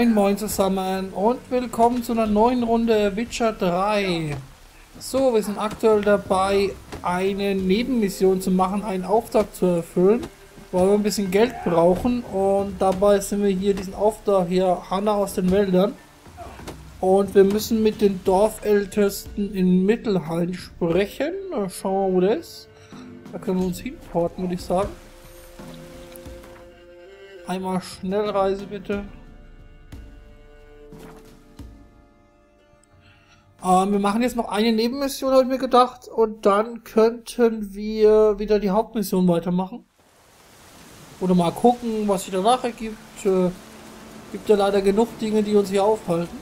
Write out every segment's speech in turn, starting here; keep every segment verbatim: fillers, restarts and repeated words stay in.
Moin Moin zusammen und willkommen zu einer neuen Runde Witcher drei. So, wir sind aktuell dabei, eine Nebenmission zu machen, einen Auftrag zu erfüllen, weil wir ein bisschen Geld brauchen, und dabei sind wir hier diesen Auftrag hier, Hanna aus den Wäldern, und wir müssen mit den Dorfältesten in Mittelhain sprechen. Schauen wir mal, wo das ist. Da können wir uns hinporten, würde ich sagen. Einmal Schnellreise bitte. Ähm, wir machen jetzt noch eine Nebenmission, habe ich mir gedacht, und dann könnten wir wieder die Hauptmission weitermachen. Oder mal gucken, was sich danach ergibt. Äh, gibt ja leider genug Dinge, die uns hier aufhalten.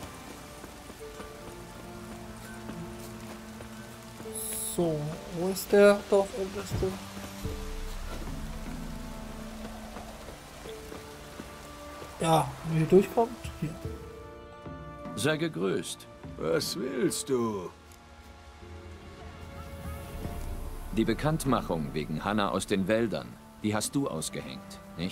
So, wo ist der Dorfälteste? Ja, wenn ihr hier durchkommt, hier. Sei gegrüßt. Was willst du? Die Bekanntmachung wegen Hanna aus den Wäldern, die hast du ausgehängt, nicht?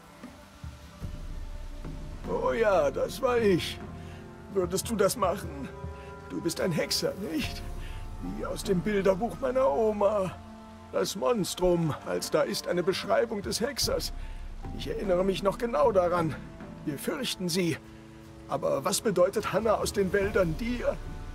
Oh ja, das war ich. Würdest du das machen? Du bist ein Hexer, nicht? Wie aus dem Bilderbuch meiner Oma. Das Monstrum, als da ist eine Beschreibung des Hexers. Ich erinnere mich noch genau daran. Wir fürchten sie. Aber was bedeutet Hanna aus den Wäldern dir?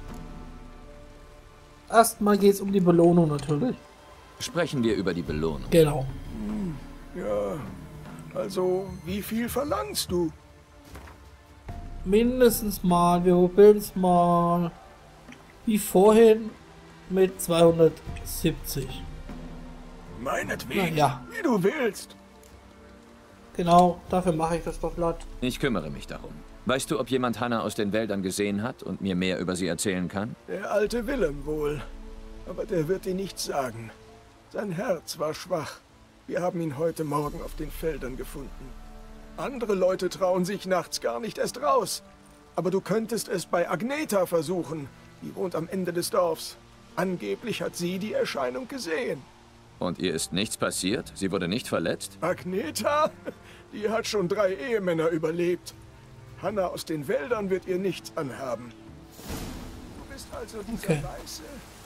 Erstmal geht es um die Belohnung natürlich. Sprechen wir über die Belohnung. Genau. Hm, ja, also wie viel verlangst du? Mindestens mal, wir probieren es mal wie vorhin mit zweihundertsiebzig. Meinetwegen, ja. Wie du willst. Genau, dafür mache ich das doch glatt. Ich kümmere mich darum. Weißt du, ob jemand Hanna aus den Wäldern gesehen hat und mir mehr über sie erzählen kann? Der alte Willem wohl. Aber der wird dir nichts sagen. Sein Herz war schwach. Wir haben ihn heute Morgen auf den Feldern gefunden. Andere Leute trauen sich nachts gar nicht erst raus. Aber du könntest es bei Agneta versuchen. Die wohnt am Ende des Dorfs. Angeblich hat sie die Erscheinung gesehen. Und ihr ist nichts passiert? Sie wurde nicht verletzt? Agneta? Die hat schon drei Ehemänner überlebt. Hanna aus den Wäldern wird ihr nichts anhaben. Du bist also dieser Okay. Weiße.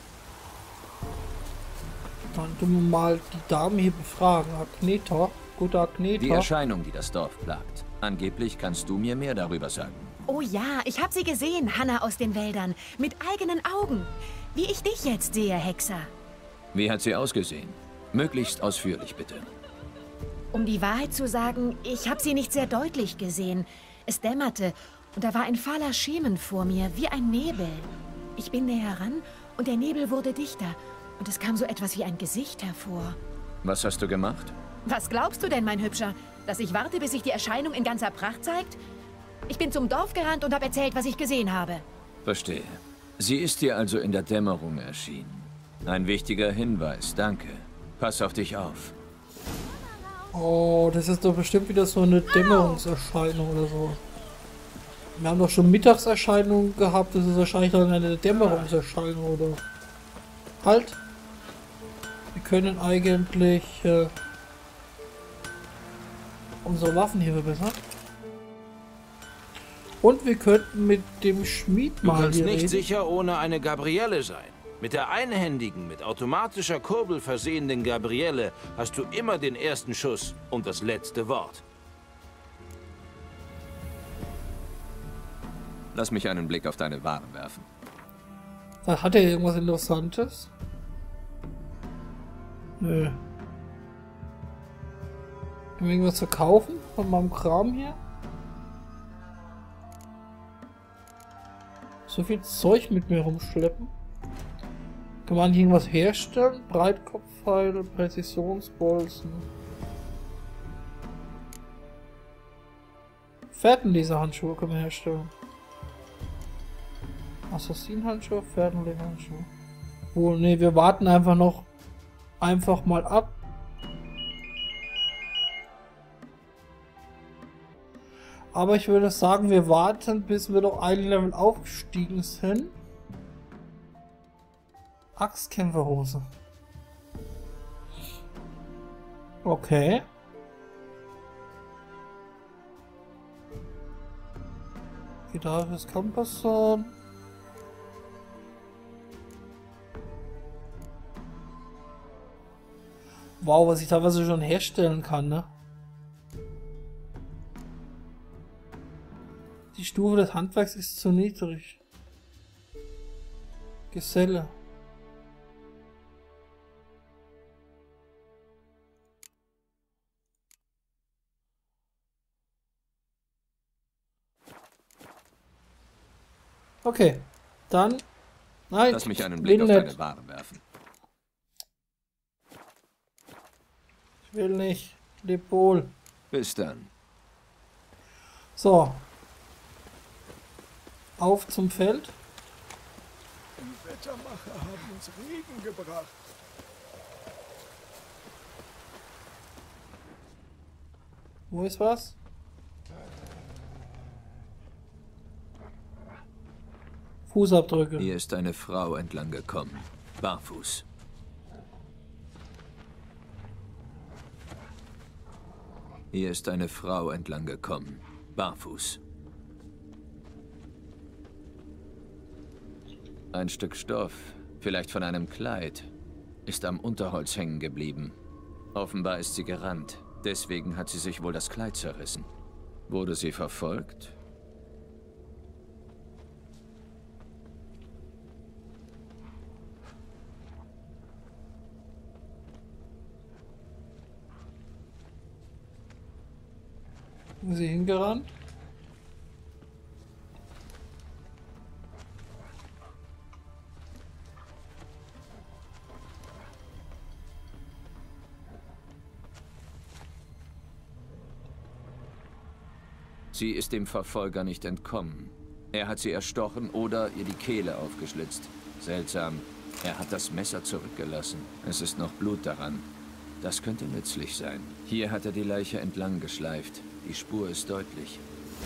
Dann tun wir mal die Dame hier befragen. Agneta, gute Agneta. Die Erscheinung, die das Dorf plagt. Angeblich kannst du mir mehr darüber sagen. Oh ja, ich habe sie gesehen, Hanna aus den Wäldern. Mit eigenen Augen. Wie ich dich jetzt sehe, Hexer. Wie hat sie ausgesehen? Möglichst ausführlich, bitte. Um die Wahrheit zu sagen, ich habe sie nicht sehr deutlich gesehen. Es dämmerte und da war ein fahler Schemen vor mir, wie ein Nebel. Ich bin näher heran und der Nebel wurde dichter und es kam so etwas wie ein Gesicht hervor. Was hast du gemacht? Was glaubst du denn, mein Hübscher? Dass ich warte, bis sich die Erscheinung in ganzer Pracht zeigt? Ich bin zum Dorf gerannt und habe erzählt, was ich gesehen habe. Verstehe. Sie ist dir also in der Dämmerung erschienen. Ein wichtiger Hinweis, danke. Pass auf dich auf. Oh, das ist doch bestimmt wieder so eine Dämmerungserscheinung oder so. Wir haben doch schon Mittagserscheinungen gehabt, das ist wahrscheinlich dann eine Dämmerungserscheinung oder... Halt! Wir können eigentlich äh, unsere Waffen hier verbessern. Und wir könnten mit dem Schmied Du mal kannst hier nicht reden. sicher ohne eine Gabrielle sein. Mit der einhändigen, mit automatischer Kurbel versehenen Gabrielle hast du immer den ersten Schuss und das letzte Wort. Lass mich einen Blick auf deine Waren werfen. Da hat er irgendwas Interessantes. Nö. Haben wir irgendwas zu kaufen von meinem Kram hier? So viel Zeug mit mir rumschleppen. Kann man hier irgendwas herstellen? Breitkopfpfeile, Präzisionsbolzen. Fährtenleserhandschuhe können wir herstellen. Assassinenhandschuhe, Fährtenleserhandschuhe. Oh ne, wir warten einfach noch einfach mal ab. Aber ich würde sagen, wir warten, bis wir noch ein Level aufgestiegen sind. Axtkämpferhose. Okay. Okay, da ist Kompass. Wow, was ich teilweise schon herstellen kann, ne? Die Stufe des Handwerks ist zu niedrig. Geselle. Okay, dann... Nein, lass mich einen Blick auf nicht. deine Ware werfen. Ich will nicht. Leb wohl. Bis dann. So. Auf zum Feld. Die Wettermacher haben uns Regen gebracht. Wo ist was? Fußabdrücke. Hier ist eine Frau entlang gekommen. Barfuß. Hier ist eine Frau entlang gekommen. Barfuß. Ein Stück Stoff, vielleicht von einem Kleid, ist am Unterholz hängen geblieben. Offenbar ist sie gerannt. Deswegen hat sie sich wohl das Kleid zerrissen. Wurde sie verfolgt? Wo ist sie hingerannt? Sie ist dem Verfolger nicht entkommen. Er hat sie erstochen oder ihr die Kehle aufgeschlitzt. Seltsam. Er hat das Messer zurückgelassen. Es ist noch Blut daran. Das könnte nützlich sein. Hier hat er die Leiche entlang geschleift. Die Spur ist deutlich.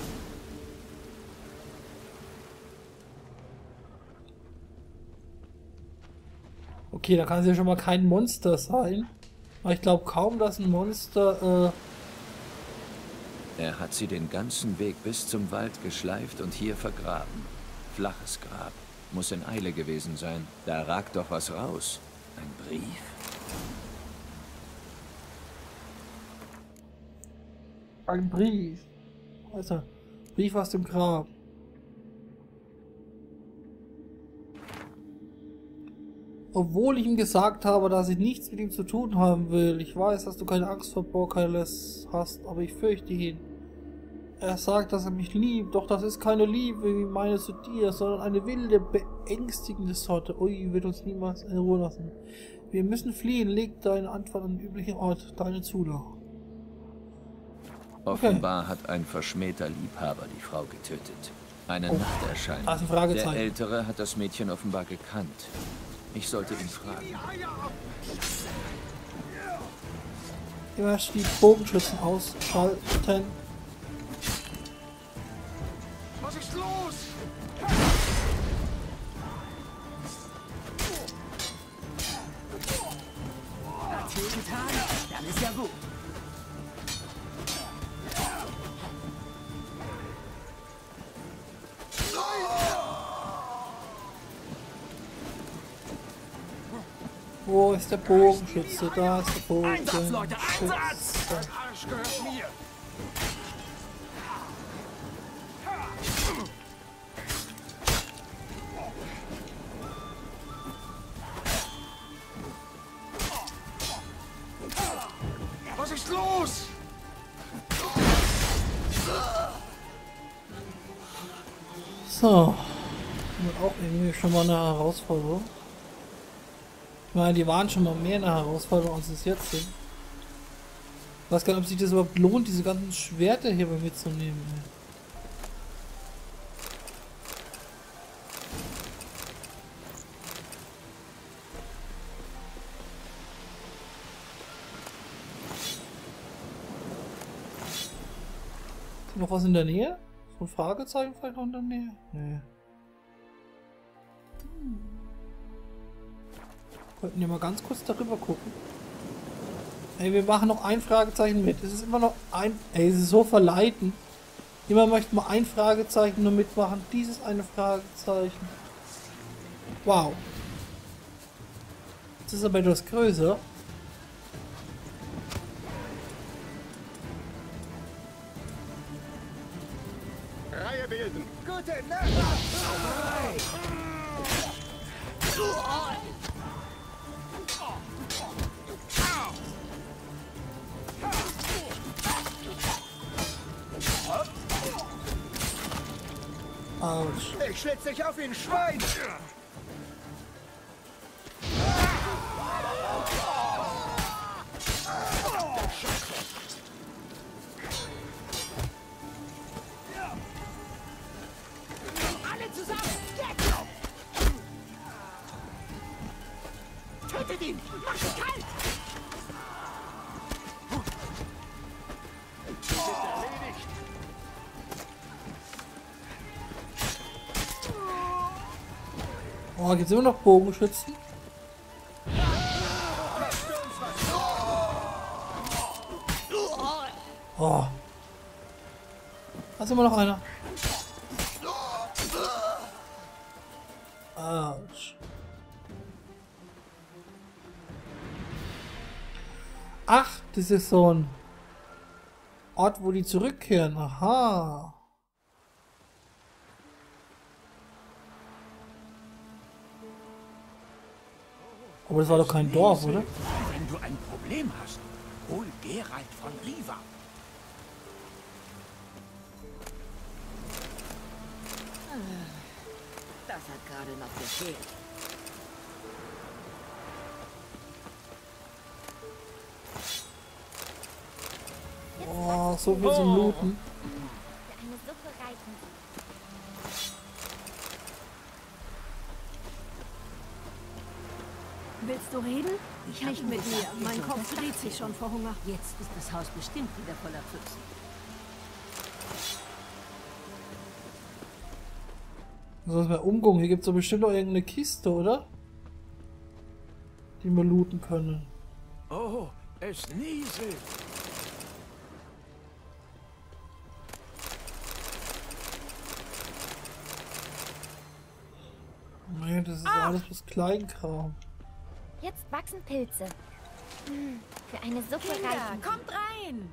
Okay, da kann es ja schon mal kein Monster sein. Aber ich glaube kaum, dass ein Monster... Äh Er hat sie den ganzen Weg bis zum Wald geschleift und hier vergraben. Flaches Grab. Muss in Eile gewesen sein. Da ragt doch was raus. Ein Brief? Ein Brief. Also, Brief aus dem Grab. Obwohl ich ihm gesagt habe, dass ich nichts mit ihm zu tun haben will. Ich weiß, dass du keine Angst vor Borkales hast, aber ich fürchte ihn. Er sagt, dass er mich liebt, doch das ist keine Liebe wie meine zu dir, sondern eine wilde, beängstigende Sorte. Ui, wird uns niemals in Ruhe lassen. Wir müssen fliehen, leg deine Antwort an den üblichen Ort, deine Zulauf. Offenbar hat ein verschmähter Liebhaber die Frau getötet. Eine Oh. Nachterscheinung. Ah, ist ein Fragezeichen. Der Ältere hat das Mädchen offenbar gekannt. Ich sollte ihn fragen. Immer die Bogenschützen ausschalten. Was ist los? Jeden Tag, dann ist ja gut. Wo ist der Bogenschütze? Da ist der Einsatz, Leute, Bogenschütze. Arsch gehört mir. Was ist los? So. Und auch irgendwie schon mal eine Herausforderung. Ich meine, die waren schon mal mehr eine Herausforderung, als es jetzt sind. Ich weiß gar nicht, ob sich das überhaupt lohnt, diese ganzen Schwerter hier bei mir mitzunehmen. Ey. Ist noch was in der Nähe? So ein Fragezeichen vielleicht noch in der Nähe? Nee. Wollten wir mal ganz kurz darüber gucken. Ey, wir machen noch ein Fragezeichen mit. Es ist immer noch ein... Ey, es ist so verleitend. Immer möchte mal ein Fragezeichen nur mitmachen. Dieses eine Fragezeichen. Wow. Jetzt ist aber etwas größer. Reihe bilden. Gute Nacht! Autsch. Ich schlitz dich auf wie ein Schwein! Alle zusammen! Jetzt! Tötet ihn! Mach ihn kalt! Ist erledigt. Oh, gibt's immer noch Bogenschützen? Oh. Da ist immer noch einer. Autsch. Ach, das ist so ein Ort, wo die zurückkehren. Aha. Aber das war doch kein Dorf, oder? Wenn du ein Problem hast, hol Geralt von Riva. Das hat gerade noch gefehlt. Oh, so viel zum Looten. Für eine Suppe reichen sie. Willst du reden? Ich hab Nicht ihm mit gesagt, mir. ihr Mein sollt Kopf das dreht sich schon vor Hunger. Jetzt ist das Haus bestimmt wieder voller Pfützen. So ist mein Umgang. Hier gibt es doch bestimmt noch irgendeine Kiste, oder? Die wir looten können. Oh, es nieselt. Nee, das ist alles bloß Kleinkram. Jetzt wachsen Pilze. Hm, für eine Suppe Kinder, reichen sie. kommt rein!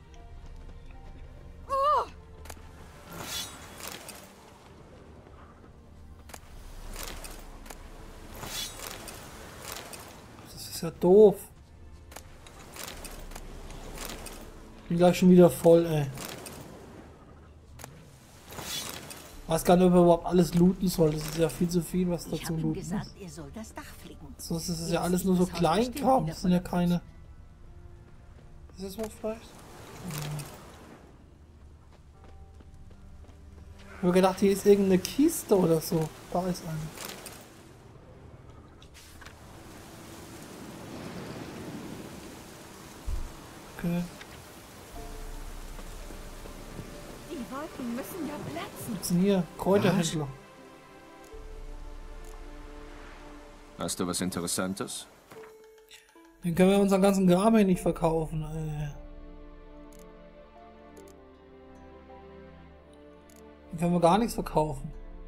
Das ist ja doof. Bin gleich schon wieder voll, ey. Weiß gar nicht, ob er überhaupt alles looten soll. Das ist ja viel zu viel, was da Ich zu habe ihm looten gesagt, ist. er soll das Dach flicken. Sonst ist es ja Jetzt alles ist nur so das Haus Kleinkram. bestimmt Das sind ja wieder keine. Ist das was vielleicht? Ich habe gedacht, hier ist irgendeine Kiste oder so. Da ist eine. Okay. Die Wolken müssen ja platzen. Was ist denn hier? Kräuterhändler. Hast du was Interessantes? Den können wir unseren ganzen Kram hier nicht verkaufen, ey. Den können wir gar nichts verkaufen.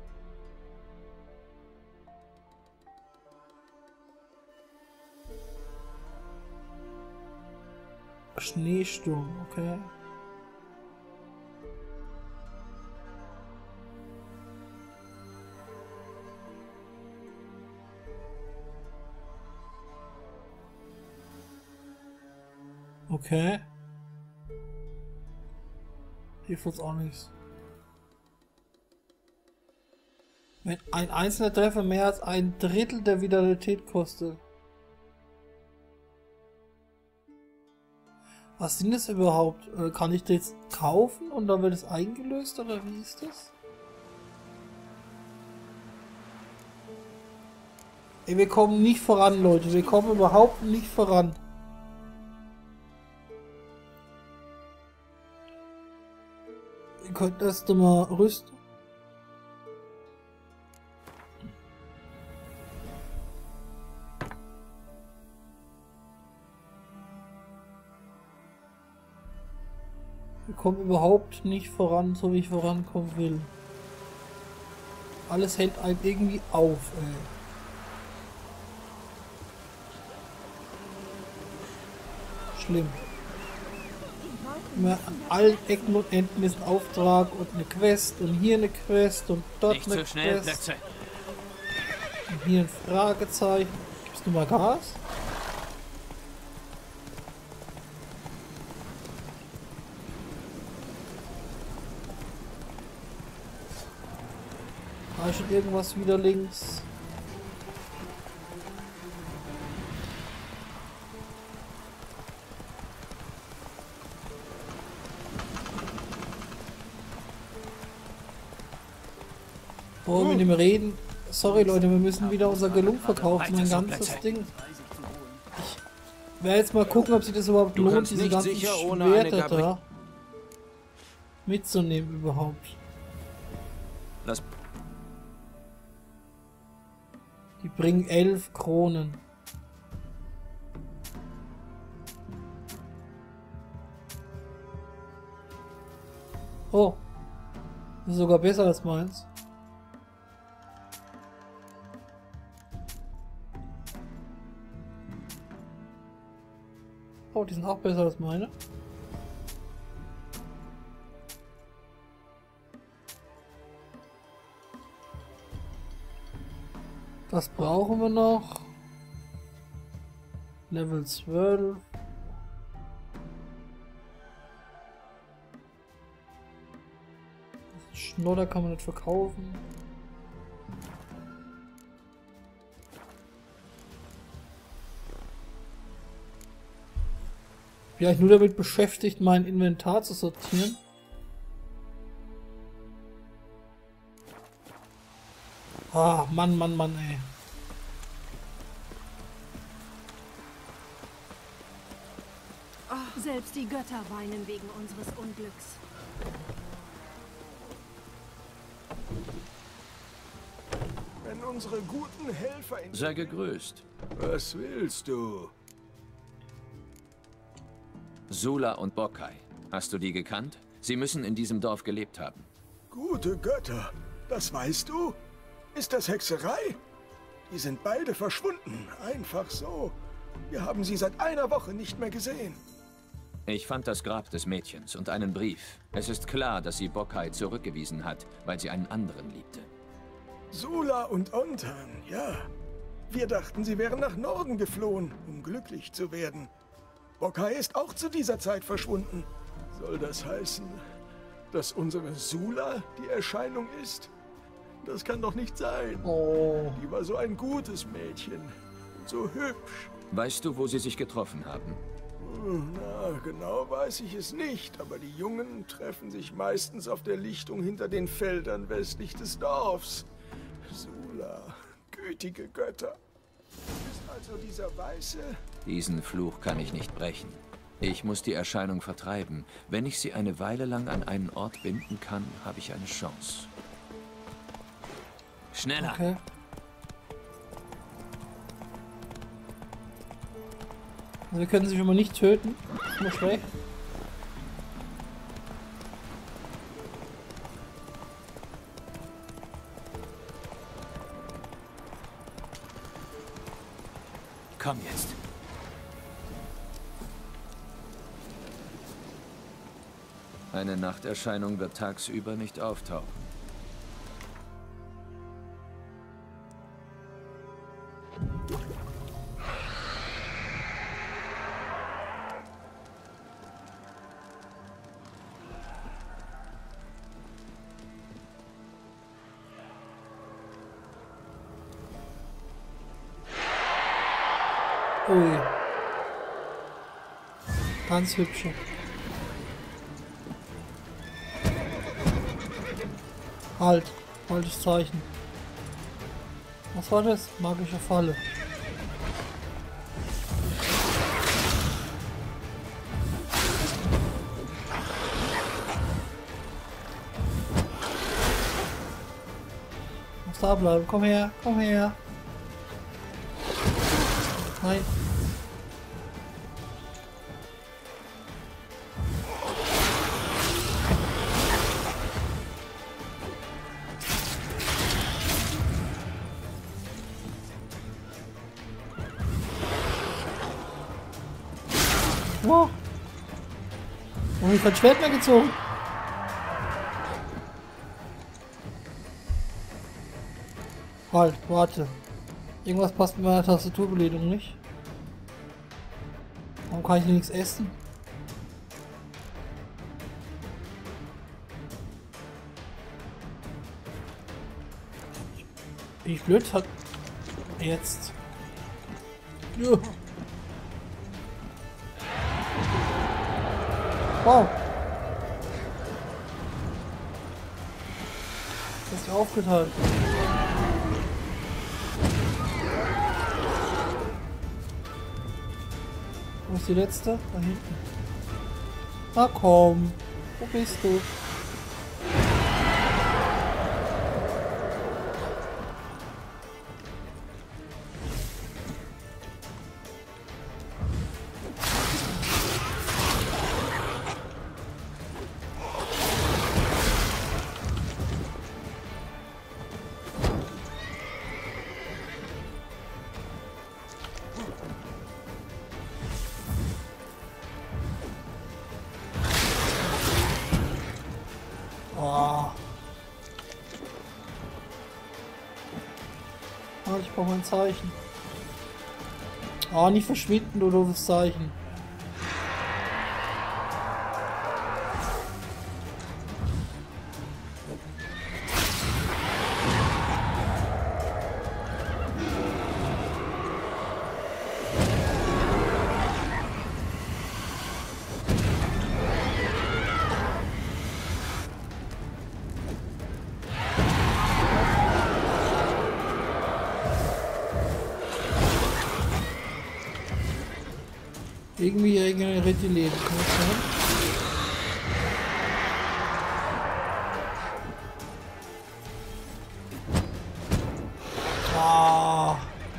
Schneesturm, okay. Okay. Hilft uns auch nichts. Wenn ein einzelner Treffer mehr als ein Drittel der Vitalität kostet. Was sind das überhaupt? Äh, Kann ich das jetzt kaufen und dann wird es eingelöst oder wie ist das? Ey, wir kommen nicht voran, Leute. Wir kommen überhaupt nicht voran. Ihr könnt erst mal rüsten. Wir Ich komme überhaupt nicht voran, so wie ich vorankommen will. Alles hält einem irgendwie auf, ey. Schlimm. Immer an allen Ecken und Enden ist ein Auftrag und eine Quest und hier eine Quest und dort Nicht eine zu schnell, Quest. Plätze. Und hier ein Fragezeichen. Gibst du mal Gas? Da steht irgendwas wieder links. Oh, mit dem Reden. Sorry Leute, wir müssen wieder unser Gelung verkaufen, mein ganzes Ding. Ich werde jetzt mal gucken, ob sich das überhaupt Du lohnt, kannst diese nicht ganzen sicher ohne eine Schwerter Gabri- da mitzunehmen überhaupt. Lass. Die bringen elf Kronen. Oh. Das ist sogar besser als meins. Oh, die sind auch besser als meine. Das brauchen wir noch. Level zwölf. Schnodder kann man nicht verkaufen. Bin ich nur damit beschäftigt, mein Inventar zu sortieren. Ah, Mann, Mann, Mann, ey. Selbst die Götter weinen wegen unseres Unglücks. Wenn unsere guten Helfer in... Sei gegrüßt. Was willst du? Sula und Bokai. Hast du die gekannt? Sie müssen in diesem Dorf gelebt haben. Gute Götter, das weißt du? Ist das Hexerei? Die sind beide verschwunden, einfach so. Wir haben sie seit einer Woche nicht mehr gesehen. Ich fand das Grab des Mädchens und einen Brief. Es ist klar, dass sie Bokai zurückgewiesen hat, weil sie einen anderen liebte. Sula und Ontan, ja. Wir dachten, sie wären nach Norden geflohen, um glücklich zu werden. Bokai ist auch zu dieser Zeit verschwunden. Soll das heißen, dass unsere Sula die Erscheinung ist? Das kann doch nicht sein. Oh. Die war so ein gutes Mädchen. Und so hübsch. Weißt du, wo sie sich getroffen haben? Na, genau weiß ich es nicht, aber die Jungen treffen sich meistens auf der Lichtung hinter den Feldern westlich des Dorfs. Sula, gütige Götter. Ist also dieser Weiße? Diesen Fluch kann ich nicht brechen. Ich muss die Erscheinung vertreiben. Wenn ich sie eine Weile lang an einen Ort binden kann, habe ich eine Chance. Schneller! Okay. Also wir können sie schon mal nicht töten. Ist nur schlecht. Komm jetzt. Eine Nachterscheinung wird tagsüber nicht auftauchen. Ui. Ganz hübsche. Halt. Falsches Zeichen. Was war das? Magische Falle. Muss da bleiben. Komm her. Komm her. Nein. Oh. Und ich kein Schwert mehr gezogen. Halt, warte. Irgendwas passt mit meiner Tastaturbelegung nicht. Warum kann ich hier nichts essen? Bin ich blöd? Hat jetzt. Ja. Wow. Das ist ja aufgeteilt. Wo ist die letzte? Da hinten. Na komm. Wo bist du? Oh. Ah, ich brauche ein Zeichen. Oh, nicht verschwinden, du doofes Zeichen. Irgendwie regeneriert die Leben. Kann das sein? Ah.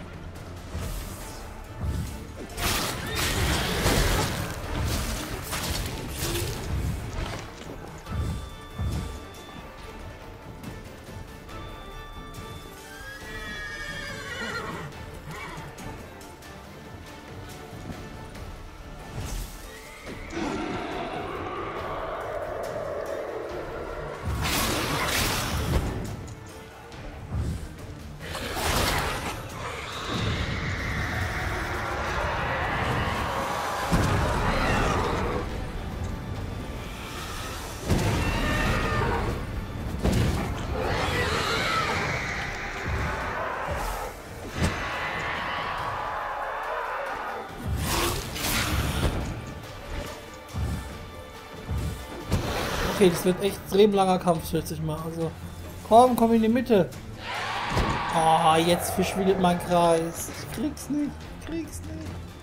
Okay, das wird echt extrem langer Kampf, schätze ich mal. Also, komm, komm in die Mitte. Ah, oh, jetzt verschwindet mein Kreis. Ich krieg's nicht, ich krieg's nicht.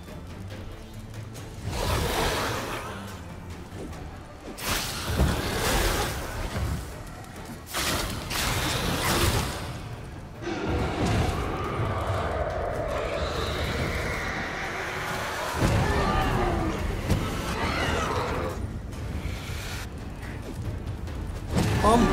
Komm.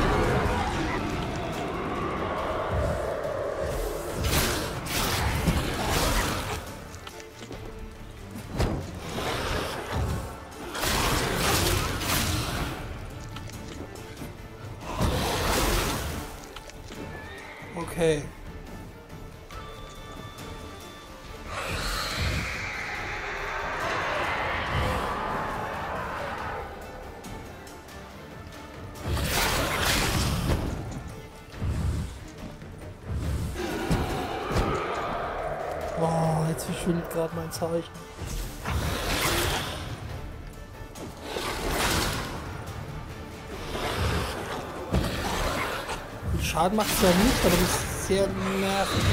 Okay. Oh, jetzt verschwindet gerade mein Zeichen. Viel Schaden macht es ja nicht, aber das ist sehr nervig.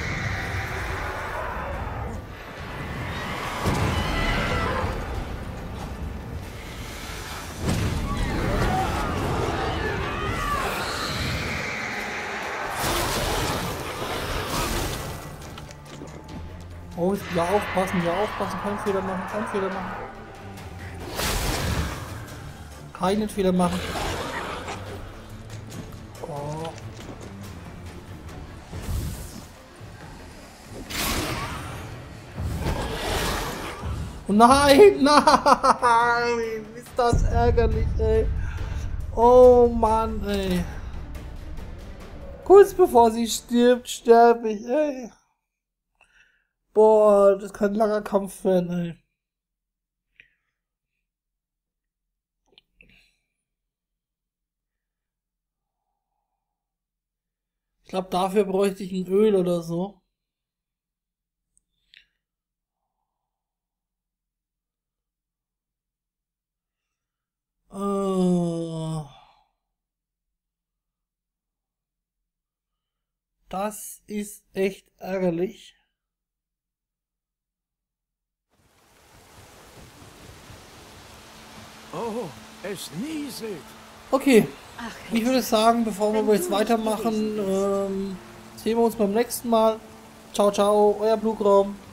Oh, ja aufpassen, ja aufpassen, keinen Fehler machen, keinen Fehler machen. Keinen Fehler machen. Oh. Nein, nein, ist das ärgerlich, ey. Oh Mann, ey. Kurz bevor sie stirbt, sterbe ich, ey. Boah, das kann ein langer Kampf werden, ey. Ich glaube, dafür bräuchte ich ein Öl oder so. Uh, das ist echt ärgerlich. Oh, es nieselt. Okay, Ach, ich würde sagen, bevor wir jetzt weitermachen, ähm, sehen wir uns beim nächsten Mal. Ciao, ciao, euer Blugraum.